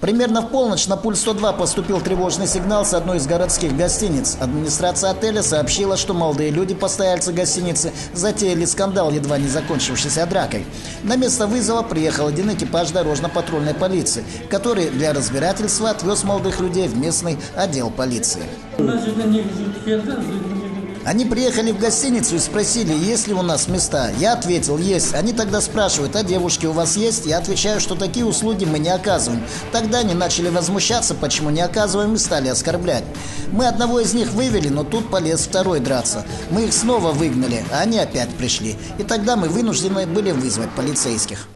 Примерно в полночь на пульс 102 поступил тревожный сигнал с одной из городских гостиниц. Администрация отеля сообщила, что молодые люди, постояльцы гостиницы, затеяли скандал, едва не закончившийся дракой. На место вызова приехал один экипаж дорожно-патрульной полиции, который для разбирательства отвез молодых людей в местный отдел полиции. Они приехали в гостиницу и спросили, есть ли у нас места. Я ответил, есть. Они тогда спрашивают, а девушки у вас есть? Я отвечаю, что такие услуги мы не оказываем. Тогда они начали возмущаться, почему не оказываем, и стали оскорблять. Мы одного из них вывели, но тут полез второй драться. Мы их снова выгнали, а они опять пришли. И тогда мы вынуждены были вызвать полицейских.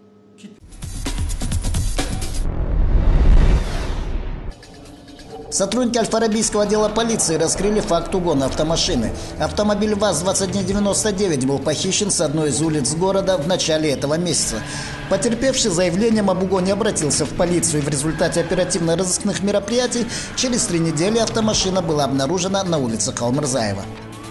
Сотрудники Аль-Фарабийского отдела полиции раскрыли факт угона автомашины. Автомобиль ВАЗ-2199 был похищен с одной из улиц города в начале этого месяца. Потерпевший заявлением об угоне обратился в полицию, и в результате оперативно-розыскных мероприятий через 3 недели автомашина была обнаружена на улице Калмырзаева.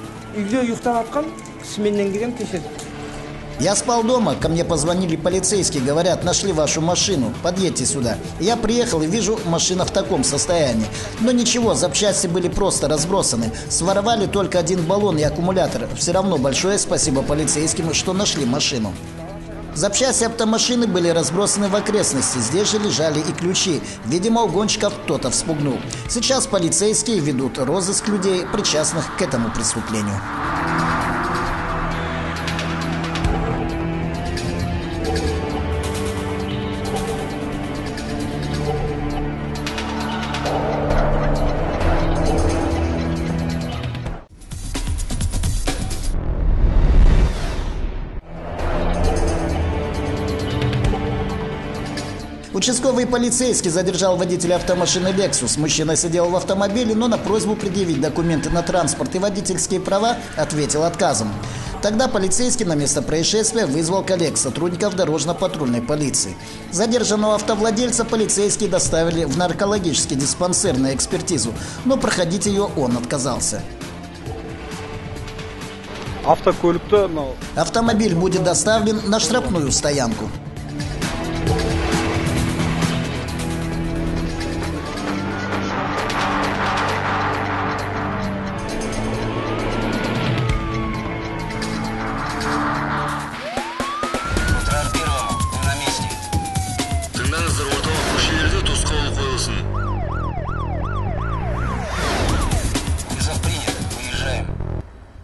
Я спал дома, ко мне позвонили полицейские, говорят, нашли вашу машину, подъедьте сюда. Я приехал и вижу, машина в таком состоянии. Но ничего, запчасти были просто разбросаны. Своровали только один баллон и аккумулятор. Все равно большое спасибо полицейским, что нашли машину. Запчасти автомашины были разбросаны в окрестности, здесь же лежали и ключи. Видимо, угонщиков кто-то вспугнул. Сейчас полицейские ведут розыск людей, причастных к этому преступлению. Участковый полицейский задержал водителя автомашины Lexus. Мужчина сидел в автомобиле, но на просьбу предъявить документы на транспорт и водительские права ответил отказом. Тогда полицейский на место происшествия вызвал коллег, сотрудников дорожно-патрульной полиции. Задержанного автовладельца полицейские доставили в наркологический диспансер на экспертизу, но проходить ее он отказался. Автомобиль будет доставлен на штрафную стоянку.